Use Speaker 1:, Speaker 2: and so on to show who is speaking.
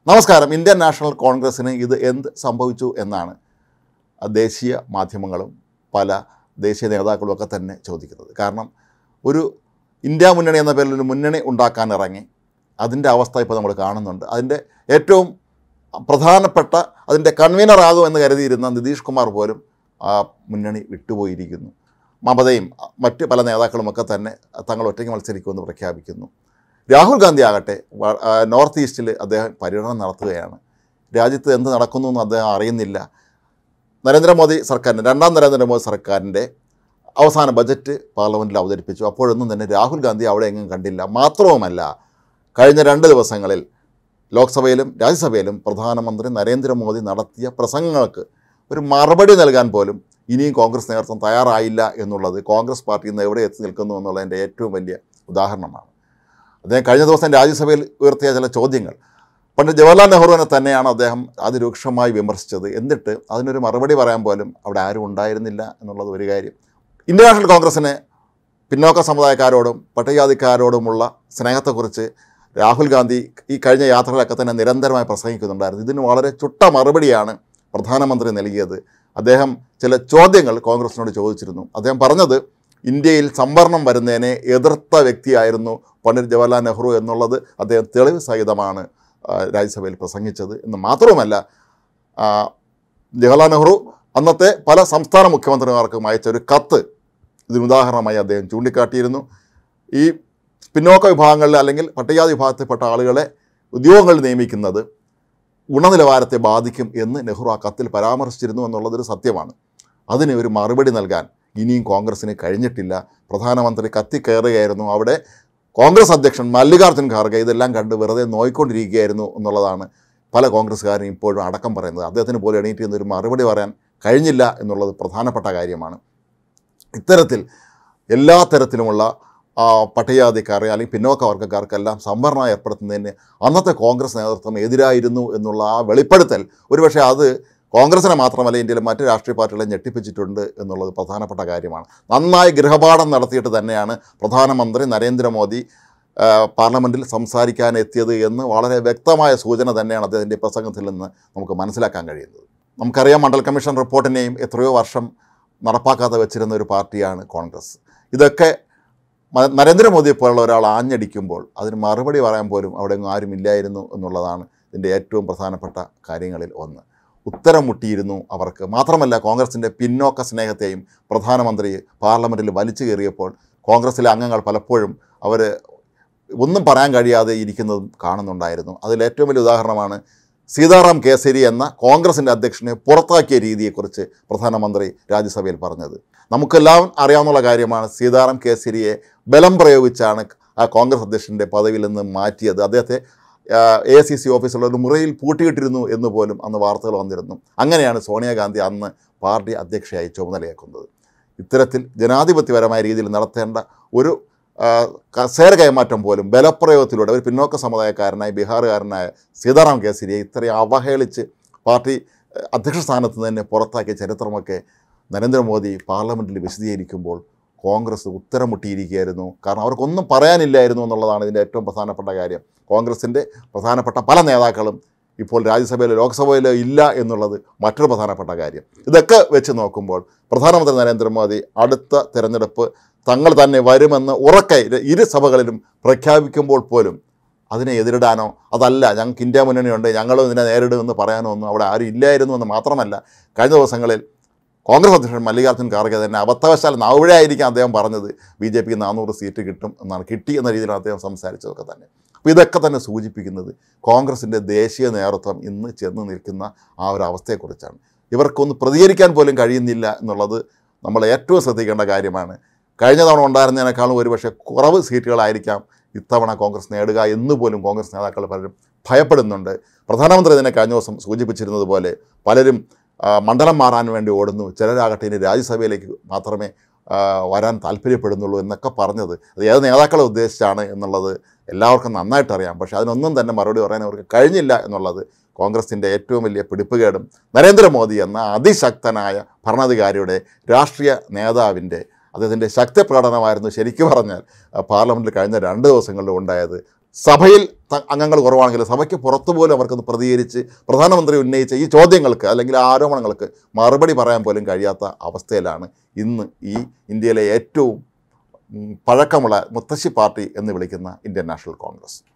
Speaker 1: നമസ്കാരം. Indian national കോൺഗ്രസ്സിന് ഇത് എന്ത് സംഭവിച്ചു എന്നാണ് ദേശീയ മാധ്യമങ്ങളും പല ദേശീയ നേതാക്കളുമൊക്കെ തന്നെ ചോദിക്കുന്നത്. കാരണം ഒരു ഇന്ത്യ മുന്നണി എന്ന പേരിൽ ഒരു മുന്നണി ഉണ്ടാക്കാൻ ഇറങ്ങി അതിൻ്റെ അവസ്ഥ ഇപ്പോൾ നമ്മൾ കാണുന്നുണ്ട്. അതിൻ്റെ ഏറ്റവും പ്രധാനപ്പെട്ട അതിൻ്റെ കൺവീനറാകുമെന്ന് കരുതിയിരുന്ന നിതീഷ് കുമാർ പോലും ആ മുന്നണി വിട്ടുപോയിരിക്കുന്നു. മമതയും മറ്റ് പല നേതാക്കളുമൊക്കെ തന്നെ തങ്ങൾ ഒറ്റയ്ക്ക് മത്സരിക്കുമെന്ന് പ്രഖ്യാപിക്കുന്നു. രാഹുൽ ഗാന്ധി ആകട്ടെ നോർത്ത് ഈസ്റ്റിൽ അദ്ദേഹം പര്യടനം നടത്തുകയാണ്. രാജ്യത്ത് എന്ത് നടക്കുന്നു എന്ന് അദ്ദേഹം അറിയുന്നില്ല. നരേന്ദ്രമോദി സർക്കാരിൻ്റെ രണ്ടാം നരേന്ദ്രമോദി സർക്കാരിൻ്റെ അവസാന ബജറ്റ് പാർലമെൻറ്റിൽ അവതരിപ്പിച്ചു. അപ്പോഴൊന്നും തന്നെ രാഹുൽ ഗാന്ധി അവിടെ എങ്ങും കണ്ടില്ല. മാത്രവുമല്ല, കഴിഞ്ഞ 2 ദിവസങ്ങളിൽ ലോക്സഭയിലും രാജ്യസഭയിലും പ്രധാനമന്ത്രി നരേന്ദ്രമോദി നടത്തിയ പ്രസംഗങ്ങൾക്ക് ഒരു മറുപടി നൽകാൻ പോലും ഇനിയും കോൺഗ്രസ് നേതൃത്വം തയ്യാറായില്ല എന്നുള്ളത് കോൺഗ്രസ് പാർട്ടി ഇന്ന് എവിടെ എത്തി നിൽക്കുന്നു എന്നുള്ളതിൻ്റെ ഏറ്റവും വലിയ ഉദാഹരണമാണ്. അദ്ദേഹം കഴിഞ്ഞ ദിവസം രാജ്യസഭയിൽ ഉയർത്തിയ ചില ചോദ്യങ്ങൾ പണ്ഡിറ്റ് ജവഹർലാൽ നെഹ്റുവിനെ തന്നെയാണ് അദ്ദേഹം അതിരൂക്ഷമായി വിമർശിച്ചത്. എന്നിട്ട് അതിനൊരു മറുപടി പറയാൻ പോലും അവിടെ ആരും ഉണ്ടായിരുന്നില്ല എന്നുള്ളത് ഒരു കാര്യം. ഇന്ത്യൻ നാഷണൽ കോൺഗ്രസ്സിന് പിന്നോക്ക സമുദായക്കാരോടും പട്ടികജാതിക്കാരോടുമുള്ള സ്നേഹത്തെക്കുറിച്ച് രാഹുൽ ഗാന്ധി ഈ കഴിഞ്ഞ യാത്രകളൊക്കെ തന്നെ നിരന്തരമായി പ്രസംഗിക്കുന്നുണ്ടായിരുന്നു. ഇതിന് വളരെ ചുട്ട മറുപടിയാണ് പ്രധാനമന്ത്രി നൽകിയത്. അദ്ദേഹം ചില ചോദ്യങ്ങൾ കോൺഗ്രസിനോട് ചോദിച്ചിരുന്നു. അദ്ദേഹം പറഞ്ഞത് ഇന്ത്യയിൽ സംവരണം വരുന്നതിനെ എതിർത്ത വ്യക്തിയായിരുന്നു പണ്ഡിറ്റ് ജവഹർലാൽ നെഹ്റു എന്നുള്ളത് അദ്ദേഹം തെളിവ് സഹിതമാണ് രാജ്യസഭയിൽ പ്രസംഗിച്ചത്. എന്ന് മാത്രവുമല്ല, ജവഹർലാൽ നെഹ്റു അന്നത്തെ പല സംസ്ഥാന മുഖ്യമന്ത്രിമാർക്കും അയച്ച ഒരു കത്ത് ഇതിനുദാഹരണമായി അദ്ദേഹം ചൂണ്ടിക്കാട്ടിയിരുന്നു. ഈ പിന്നോക്ക വിഭാഗങ്ങളിൽ അല്ലെങ്കിൽ പട്ടികജാതി വിഭാഗത്തിൽപ്പെട്ട ആളുകളെ ഉദ്യോഗങ്ങളിൽ നിയമിക്കുന്നത് ഗുണനിലവാരത്തെ ബാധിക്കും എന്ന് നെഹ്റു ആ കത്തിൽ പരാമർശിച്ചിരുന്നു എന്നുള്ളതൊരു സത്യമാണ്. അതിന് ഒരു മറുപടി നൽകാൻ ഇനിയും കോൺഗ്രസ്സിന് കഴിഞ്ഞിട്ടില്ല. പ്രധാനമന്ത്രി കത്തിക്കയറുകയായിരുന്നു. അവിടെ കോൺഗ്രസ് അധ്യക്ഷൻ മല്ലികാർജ്ജുൻ ഖാർഗെ ഇതെല്ലാം കണ്ട് വെറുതെ നോയിക്കൊണ്ടിരിക്കുകയായിരുന്നു എന്നുള്ളതാണ് പല കോൺഗ്രസ്സുകാരും ഇപ്പോഴും അടക്കം പറയുന്നത്. അദ്ദേഹത്തിന് പോലും എണീറ്റ് നിന്നൊരു മറുപടി പറയാൻ കഴിഞ്ഞില്ല എന്നുള്ളത് പ്രധാനപ്പെട്ട കാര്യമാണ്. ഇത്തരത്തിൽ എല്ലാ തരത്തിലുമുള്ള പട്ടികജാതിക്കാരെ അല്ലെങ്കിൽ പിന്നോക്ക വർഗ്ഗക്കാർക്കെല്ലാം സംവരണം ഏർപ്പെടുത്തുന്നതിന് അന്നത്തെ കോൺഗ്രസ് നേതൃത്വം എതിരായിരുന്നു എന്നുള്ള ആ വെളിപ്പെടുത്തൽ ഒരുപക്ഷെ അത് കോൺഗ്രസിനെ മാത്രമല്ല ഇന്ത്യയിലെ മറ്റ് രാഷ്ട്രീയ പാർട്ടികളെ ഞെട്ടിപ്പിച്ചിട്ടുണ്ട് എന്നുള്ളത് പ്രധാനപ്പെട്ട കാര്യമാണ്. നന്നായി ഗൃഹപാഠം നടത്തിയിട്ട് തന്നെയാണ് പ്രധാനമന്ത്രി നരേന്ദ്രമോദി പാർലമെൻറ്റിൽ സംസാരിക്കാനെത്തിയത് എന്ന് വളരെ വ്യക്തമായ സൂചന തന്നെയാണ് അദ്ദേഹത്തിൻ്റെ പ്രസംഗത്തിൽ നിന്ന് നമുക്ക് മനസ്സിലാക്കാൻ കഴിയുന്നത്. നമുക്കറിയാം, മണ്ഡൽ കമ്മീഷൻ റിപ്പോർട്ടിനെയും എത്രയോ വർഷം നടപ്പാക്കാതെ വെച്ചിരുന്ന ഒരു പാർട്ടിയാണ് കോൺഗ്രസ്. ഇതൊക്കെ നരേന്ദ്രമോദിയെ പോലുള്ള ഒരാൾ ആഞ്ഞടിക്കുമ്പോൾ അതിന് മറുപടി പറയാൻ പോലും അവിടെ ആരുമില്ലായിരുന്നു എന്നുള്ളതാണ് ഇതിൻ്റെ ഏറ്റവും പ്രധാനപ്പെട്ട കാര്യങ്ങളിൽ ഒന്ന്. ഉത്തരം മുട്ടിയിരുന്നു അവർക്ക്. മാത്രമല്ല, കോൺഗ്രസിൻ്റെ പിന്നോക്ക സ്നേഹത്തെയും പ്രധാനമന്ത്രി പാർലമെൻറ്റിൽ വലിച്ചു കയറിയപ്പോൾ കോൺഗ്രസ്സിലെ അംഗങ്ങൾ പലപ്പോഴും അവർ ഒന്നും പറയാൻ കഴിയാതെ ഇരിക്കുന്നതും കാണുന്നുണ്ടായിരുന്നു. അതിലേറ്റവും വലിയ ഉദാഹരണമാണ് സീതാറാം കേസരി എന്ന കോൺഗ്രസിൻ്റെ അധ്യക്ഷനെ പുറത്താക്കിയ രീതിയെക്കുറിച്ച് പ്രധാനമന്ത്രി രാജ്യസഭയിൽ പറഞ്ഞത്. നമുക്കെല്ലാം അറിയാവുന്ന കാര്യമാണ്. സീതാറാം കേസരിയെ ബലം പ്രയോഗിച്ചാണ് ആ കോൺഗ്രസ് അധ്യക്ഷൻ്റെ പദവിയിൽ നിന്ന് മാറ്റിയത്. അദ്ദേഹത്തെ AICC ഓഫീസുള്ള ഒരു മുറിയിൽ പൂട്ടിയിട്ടിരുന്നു എന്ന് പോലും അന്ന് വാർത്തകൾ വന്നിരുന്നു. അങ്ങനെയാണ് സോണിയാഗാന്ധി അന്ന് പാർട്ടി അധ്യക്ഷയായി ചുമതലയേക്കുന്നത്. ഇത്തരത്തിൽ ജനാധിപത്യപരമായ രീതിയിൽ നടത്തേണ്ട ഒരു കസേര കൈമാറ്റം പോലും ബലപ്രയോഗത്തിലൂടെ ഒരു പിന്നോക്ക സമുദായക്കാരനായ ബീഹാറുകാരനായ സീതാറാം കേസരിയെ ഇത്രയും അവഹേളിച്ച് പാർട്ടി അധ്യക്ഷ സ്ഥാനത്ത് തന്നെ പുറത്താക്കിയ ചരിത്രമൊക്കെ നരേന്ദ്രമോദി പാർലമെൻറ്റിൽ വിശദീകരിക്കുമ്പോൾ കോൺഗ്രസ് ഉത്തരം മുട്ടിയിരിക്കുകയായിരുന്നു. കാരണം അവർക്കൊന്നും പറയാനില്ലായിരുന്നു എന്നുള്ളതാണ് ഇതിൻ്റെ ഏറ്റവും പ്രധാനപ്പെട്ട കാര്യം. കോൺഗ്രസിൻ്റെ പ്രധാനപ്പെട്ട പല നേതാക്കളും ഇപ്പോൾ രാജ്യസഭയിലോ ലോക്സഭയിലോ ഇല്ല എന്നുള്ളത് മറ്റൊരു പ്രധാനപ്പെട്ട കാര്യം. ഇതൊക്കെ വെച്ച് നോക്കുമ്പോൾ പ്രധാനമന്ത്രി നരേന്ദ്രമോദി അടുത്ത തിരഞ്ഞെടുപ്പ് തങ്ങൾ തന്നെ വരുമെന്ന് ഉറക്കെ ഇരു സഭകളിലും പ്രഖ്യാപിക്കുമ്പോൾ പോലും അതിനെ എതിരിടാനോ അതല്ല ഞങ്ങൾക്ക് ഇന്ത്യ മുന്നണിയുണ്ട് ഞങ്ങളും ഇതിനെ നേരിടുമെന്ന് പറയാനോ ഒന്നും അവിടെ ആരും ഇല്ലായിരുന്നു എന്ന് മാത്രമല്ല, കഴിഞ്ഞ ദിവസങ്ങളിൽ കോൺഗ്രസ് അധ്യക്ഷൻ മല്ലികാർജ്ജുൻ ഖാർഗെ തന്നെ അബദ്ധവശാൽ നാവുഴയായിരിക്കും അദ്ദേഹം പറഞ്ഞത് BJPക്ക് 400 സീറ്റ് കിട്ടും എന്നാണ്. കിട്ടി എന്ന രീതിയിലാണ് അദ്ദേഹം സംസാരിച്ചതൊക്കെ തന്നെ. അപ്പോൾ ഇതൊക്കെ തന്നെ സൂചിപ്പിക്കുന്നത് കോൺഗ്രസിൻ്റെ ദേശീയ നേതൃത്വം ഇന്ന് ചെന്ന് നിൽക്കുന്ന ആ ഒരു അവസ്ഥയെക്കുറിച്ചാണ്. ഇവർക്കൊന്ന് പ്രതികരിക്കാൻ പോലും കഴിയുന്നില്ല എന്നുള്ളത് നമ്മൾ ഏറ്റവും ശ്രദ്ധിക്കേണ്ട കാര്യമാണ്. കഴിഞ്ഞ തവണ ഉണ്ടായിരുന്നതിനേക്കാളും ഒരുപക്ഷെ കുറവ് സീറ്റുകളായിരിക്കാം ഇത്തവണ കോൺഗ്രസ് നേടുക എന്ന് പോലും കോൺഗ്രസ് നേതാക്കൾ പലരും ഭയപ്പെടുന്നുണ്ട്. പ്രധാനമന്ത്രി തന്നെ കഴിഞ്ഞ ദിവസം സൂചിപ്പിച്ചിരുന്നത് പോലെ പലരും മണ്ഡലം മാറാൻ വേണ്ടി ഓടുന്നു, ചിലരാകട്ടെ ഇനി രാജ്യസഭയിലേക്ക് മാത്രമേ വരാൻ താല്പര്യപ്പെടുന്നുള്ളൂ എന്നൊക്കെ പറഞ്ഞത് അത് ഏത് നേതാക്കളെ ഉദ്ദേശിച്ചാണ് എന്നുള്ളത് എല്ലാവർക്കും നന്നായിട്ടറിയാം. പക്ഷേ അതിനൊന്നും തന്നെ മറുപടി പറയാൻ അവർക്ക് കഴിഞ്ഞില്ല എന്നുള്ളത് കോൺഗ്രസിൻ്റെ ഏറ്റവും വലിയ പിടിപ്പുകേടും നരേന്ദ്രമോദി എന്ന അതിശക്തനായ ഭരണാധികാരിയുടെ രാഷ്ട്രീയ നേതാവിൻ്റെ അദ്ദേഹത്തിൻ്റെ ശക്തി പ്രകടനമായിരുന്നു ശരിക്കും പറഞ്ഞാൽ പാർലമെൻറ്റിൽ കഴിഞ്ഞ 2 ദിവസങ്ങളിൽ ഉണ്ടായത്. സഭയിൽ അംഗങ്ങൾ കുറവാണെങ്കിൽ സഭയ്ക്ക് പുറത്തു പോലും അവർക്കൊന്ന് പ്രതികരിച്ച് പ്രധാനമന്ത്രി ഉന്നയിച്ച ഈ ചോദ്യങ്ങൾക്ക് അല്ലെങ്കിൽ ആരോപണങ്ങൾക്ക് മറുപടി പറയാൻ പോലും കഴിയാത്ത അവസ്ഥയിലാണ് ഇന്ന് ഈ ഇന്ത്യയിലെ ഏറ്റവും പഴക്കമുള്ള മുത്തശ്ശി പാർട്ടി എന്ന് വിളിക്കുന്ന ഇന്ത്യൻ നാഷണൽ കോൺഗ്രസ്.